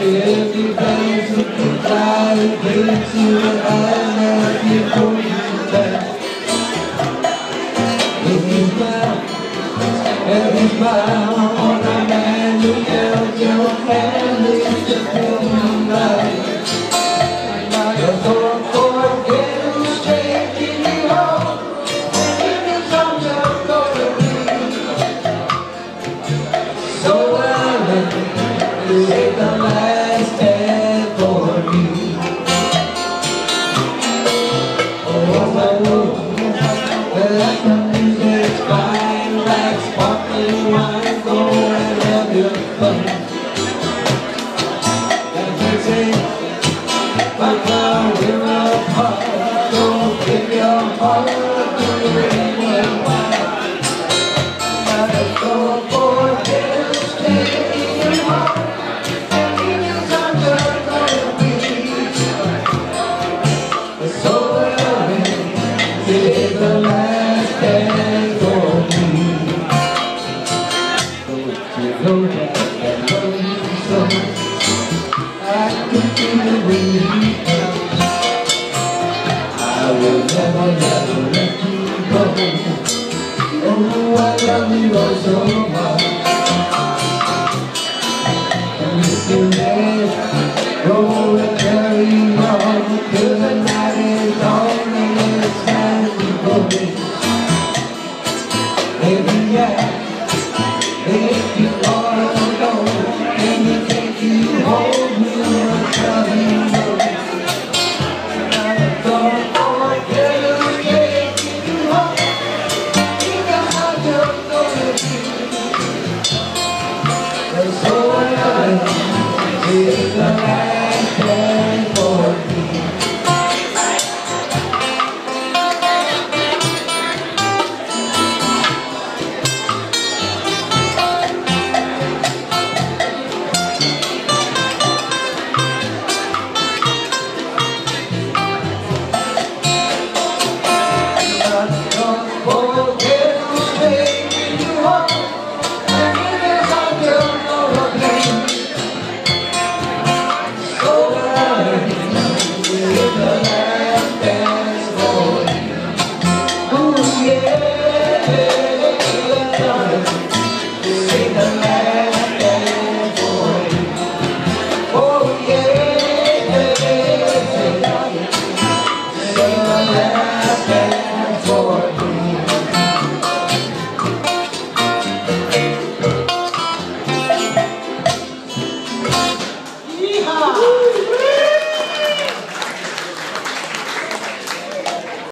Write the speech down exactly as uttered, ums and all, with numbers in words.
every place you can fly, it gives you an eye before you back. If you smile, every smile on a man who tells your hand is the feeling right. You're so forgetting straight in the hole, and it's all just gonna be so well. This is the last stand for me. Oh, I know that nothing is fine like sparkling wine. Go and have your fun. As they say, my car, we're apart. Don't give your heart to anyone. Gotta go for it, stay in your heart. It's the last stand for me. Don't you know that I love you so? I could feel it when you